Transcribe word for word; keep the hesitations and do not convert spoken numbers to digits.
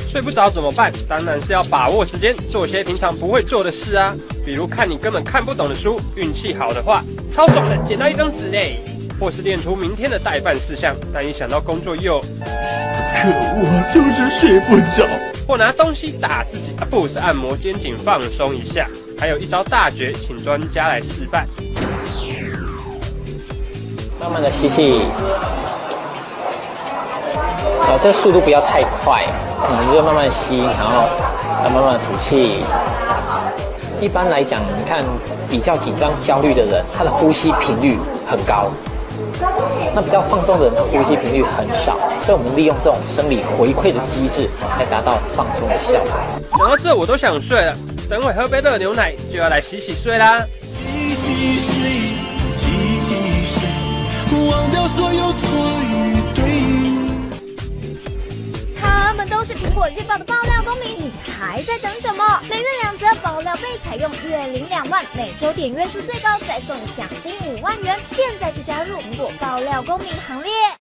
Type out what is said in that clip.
睡不着怎么办？当然是要把握时间，做些平常不会做的事啊，比如看你根本看不懂的书，运气好的话，超爽的捡到一张纸嘞，或是练出明天的待办事项，但一想到工作又， 可我就是睡不着。 或拿东西打自己啊，不是按摩肩颈放松一下。还有一招大绝，请专家来示范。 慢慢的吸气。哦，这个速度不要太快，你就慢慢吸，然后要慢慢的吐气。一般来讲，你看比较紧张、焦虑的人，他的呼吸频率很高；那比较放松的人，呼吸频率很少。所以，我们利用这种生理回馈的机制，来达到放松的效果。 讲到这，我都想睡了。等会喝杯热牛奶，就要来洗洗睡啦。 洗洗睡，洗洗睡，忘掉所有错与对。 他们都是苹果日报的爆料公民，你还在等什么？每月两则爆料被采用，月领两万，每周点阅数最高再送奖金五万元。现在就加入苹果爆料公民行列。